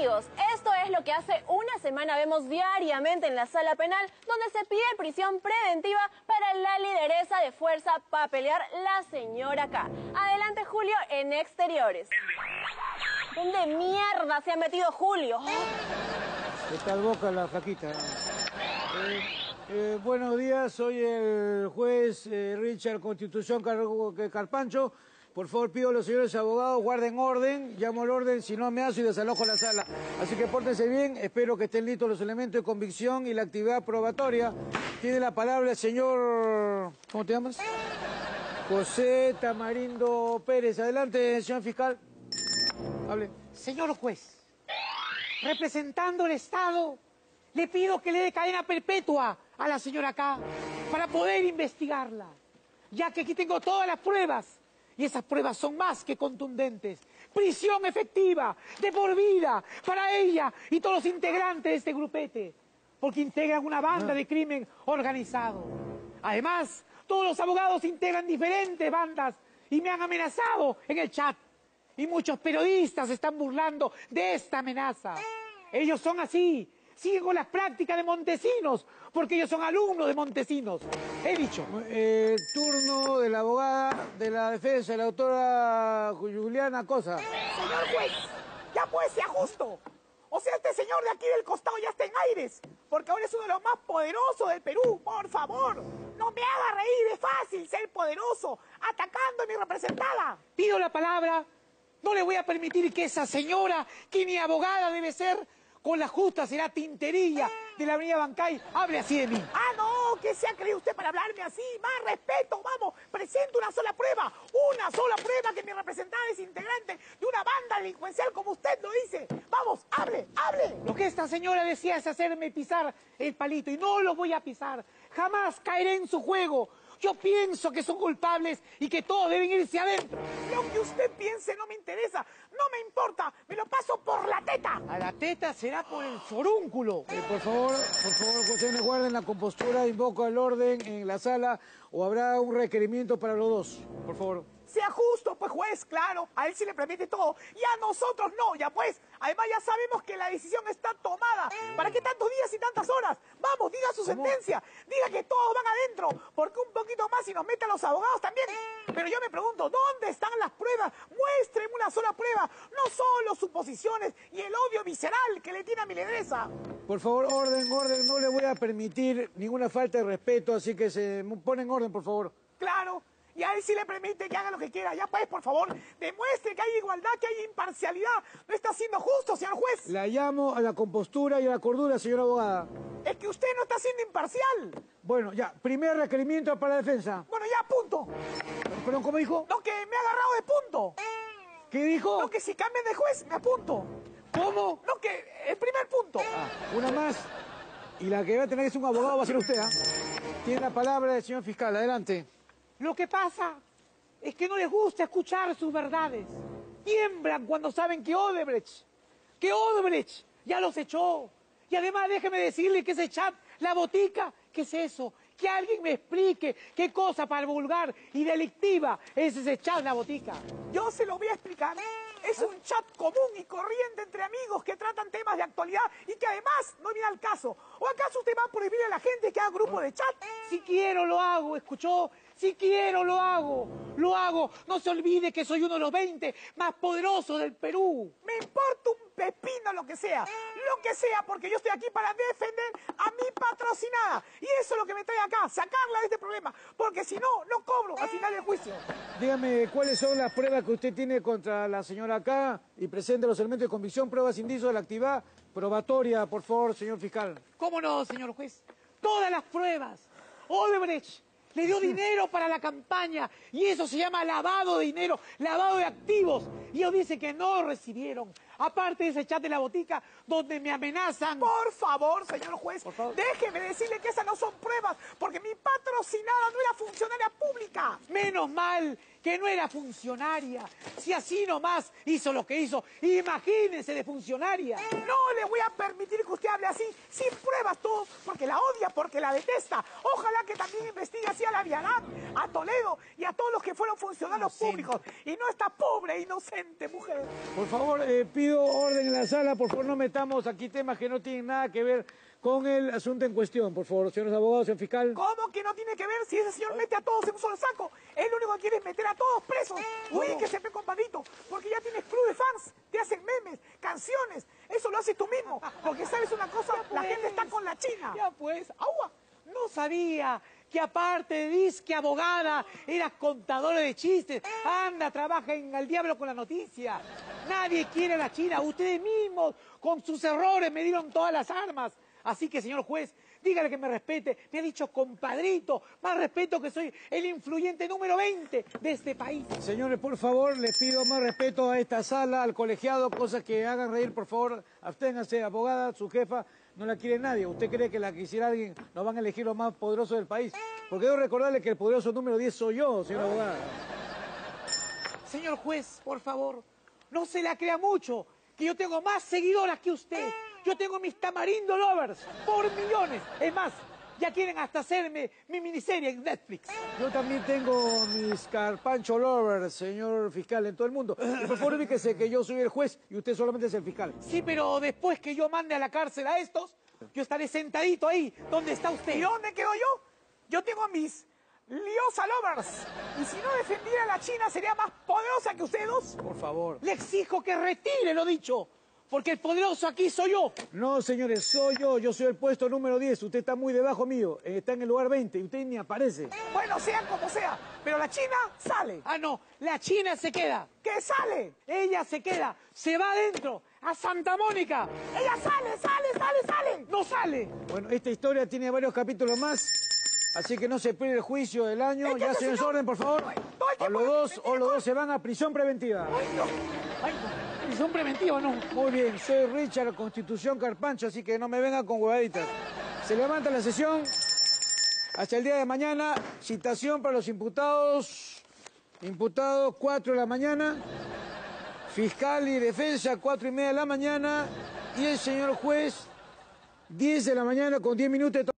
Amigos, esto es lo que hace una semana vemos diariamente en la sala penal, donde se pide prisión preventiva para la lideresa de Fuerza Papelear, la señora K. Adelante, Julio, en Exteriores. ¿Dónde mierda se ha metido Julio? ¿Qué tal boca la flaquita? Buenos días, soy el juez Richard Constitución Carpancho. Por favor, pido a los señores abogados, guarden orden, llamo al orden, si no me hago y desalojo la sala. Así que pórtense bien, espero que estén listos los elementos de convicción y la actividad probatoria. Tiene la palabra el señor... ¿Cómo te llamas? José Tamarindo Pérez. Adelante, señor fiscal. Hable. Señor juez, representando el Estado, le pido que le dé cadena perpetua a la señora K para poder investigarla, ya que aquí tengo todas las pruebas. Y esas pruebas son más que contundentes. Prisión efectiva, de por vida, para ella y todos los integrantes de este grupete, porque integran una banda de crimen organizado. Además, todos los abogados integran diferentes bandas y me han amenazado en el chat. Y muchos periodistas se están burlando de esta amenaza. Ellos son así, siguen con las prácticas de Montesinos, porque ellos son alumnos de Montesinos. He dicho. Turno de la abogada de la defensa, la doctora Juliana Cosa. Señor juez, ya pues sea justo. O sea, este señor de aquí del costado ya está en aires, porque ahora es uno de los más poderosos del Perú. Por favor, no me haga reír, es fácil ser poderoso, atacando a mi representada. Pido la palabra, no le voy a permitir que esa señora, que ni abogada debe ser, con la justa será tinterilla de la avenida Bancay, hable así de mí. Ah, no, ¿qué se ha creído usted para hablarme así? Más respeto, vamos, presento una sola prueba que mi representante es integrante de una banda delincuencial como usted lo dice. Vamos, hable, hable. Lo que esta señora decía es hacerme pisar el palito y no lo voy a pisar. Jamás caeré en su juego. Yo pienso que son culpables y que todos deben irse adentro. Lo que usted piense no me interesa, no me importa, me lo paso por la teta. A la teta será por el forúnculo. Por favor, ustedes guarden la compostura, invoco el orden en la sala o habrá un requerimiento para los dos. Por favor. Sea justo, pues juez, claro, a él sí le permite todo y a nosotros no, ya pues. Además ya sabemos que la decisión está tomada. ¿Para qué tantos días y tantas horas? Vamos, diga su sentencia, diga que todos van adentro, porque un poquito más y nos meten a los abogados también. Pero yo me pregunto, ¿dónde están las pruebas? Muéstrenme una sola prueba, no solo suposiciones y el odio visceral que le tiene a mi lideresa. Por favor, orden, no le voy a permitir ninguna falta de respeto, así que se ponen orden, por favor. Claro. Y a él sí le permite que haga lo que quiera. Ya pues, por favor, demuestre que hay igualdad, que hay imparcialidad. No está siendo justo, señor juez. La llamo a la compostura y a la cordura, señora abogada. Es que usted no está siendo imparcial. Bueno, ya, primer requerimiento para la defensa. Bueno, ya, punto. ¿Perdón, cómo dijo? No, que me ha agarrado de punto. ¿Qué dijo? No, que si cambian de juez, me apunto. ¿Cómo? No, que el primer punto. Una más. Y la que va a tener que ser un abogado va a ser usted, ¿ah? Tiene la palabra del señor fiscal, adelante. Lo que pasa es que no les gusta escuchar sus verdades. Tiemblan cuando saben que Odebrecht ya los echó. Y además déjeme decirle que ese chat, la botica, ¿qué es eso? Que alguien me explique qué cosa para vulgar y delictiva es ese chat, la botica. Yo se lo voy a explicar. Es un chat común y corriente entre amigos que tratan temas de actualidad y que además no viene al caso. ¿O acaso usted va a prohibirle a la gente que haga grupo de chat? Si quiero lo hago, ¿escuchó? Si quiero lo hago, lo hago. No se olvide que soy uno de los 20 más poderosos del Perú. Me importa un pepino lo que sea, porque yo estoy aquí para defender a mi patrocinada. Y eso es lo que me trae acá, sacarla de este problema, porque si no, no cobro al final del juicio. Dígame, ¿cuáles son las pruebas que usted tiene contra la señora K? Y presente los elementos de convicción, pruebas, indicios de la actividad probatoria, por favor, señor fiscal. ¿Cómo no, señor juez? Todas las pruebas. Odebrecht le dio dinero para la campaña y eso se llama lavado de dinero, lavado de activos. Y ellos dicen que no recibieron. Aparte de ese chat de la botica donde me amenazan. Por favor, señor juez, déjeme decirle que esas no son pruebas, porque mi patrocinada no era funcionaria pública. Menos mal que no era funcionaria. Si así nomás hizo lo que hizo, imagínense de funcionaria. No le voy a permitir que usted hable así, sin pruebas todo, porque la odia, porque la detesta. Ojalá que también investigue así a la Vialán, a Toledo y a todos los que fueron funcionarios públicos. Y no esta pobre, inocente mujer. Por favor, pido pido orden en la sala, por favor no metamos aquí temas que no tienen nada que ver con el asunto en cuestión, por favor, señores abogados, señor fiscal. ¿Cómo que no tiene que ver si ese señor mete a todos en un solo saco? Él lo único que quiere es meter a todos presos. Ubíquese, compadrito, porque ya tienes club de fans, te hacen memes, canciones. Eso lo haces tú mismo, porque sabes una cosa, Ya la pues. gente está con la China. Ya pues, agua. No sabía que aparte de disque abogada, eras contadora de chistes. Anda, trabaja en Al Diablo con la Noticia. Nadie quiere a la China. Ustedes mismos, con sus errores, me dieron todas las armas. Así que, señor juez, dígale que me respete. Me ha dicho compadrito. Más respeto, que soy el influyente número 20 de este país. Señores, por favor, les pido más respeto a esta sala, al colegiado, cosas que hagan reír, por favor, absténganse, abogada, su jefa, no la quiere nadie. ¿Usted cree que la quisiera alguien, nos van a elegir los más poderosos del país? Porque debo recordarle que el poderoso número 10 soy yo, señora abogada. Señor juez, por favor, no se la crea mucho, que yo tengo más seguidoras que usted. Yo tengo mis Tamarindo Lovers por millones. Es más, ya quieren hasta hacerme mi miniserie en Netflix. Yo también tengo mis Carpancho Lovers, señor fiscal, en todo el mundo. Y por favor, ubíquese que yo soy el juez y usted solamente es el fiscal. Sí, pero después que yo mande a la cárcel a estos, yo estaré sentadito ahí, donde está usted. ¿Y dónde quedo yo? Yo tengo a mis Liosa Lovers. Y si no defendiera a la China, sería más poderosa que ustedes dos. Por favor. Le exijo que retire lo dicho, porque el poderoso aquí soy yo. No, señores, soy yo soy el puesto número 10. Usted está muy debajo mío, está en el lugar 20 y usted ni aparece. Bueno, sea como sea, pero la China sale. Ah, no, la China se queda. ¿Qué sale? Ella se queda, se va adentro, a Santa Mónica. Ella sale. No sale. Bueno, esta historia tiene varios capítulos más, así que no se pierde el juicio del año. Es que Ya, ese señor, señor- orden, por favor. todo el O tiempo los dos se van a prisión preventiva. Ay, no. Prisión preventiva, no. Muy bien, soy Richard Constitución Carpancho, así que no me vengan con huevaditas. Se levanta la sesión. Hasta el día de mañana, citación para los imputados. Imputados, 4 de la mañana. Fiscal y defensa, 4:30 de la mañana. Y el señor juez, 10 de la mañana con 10 minutos de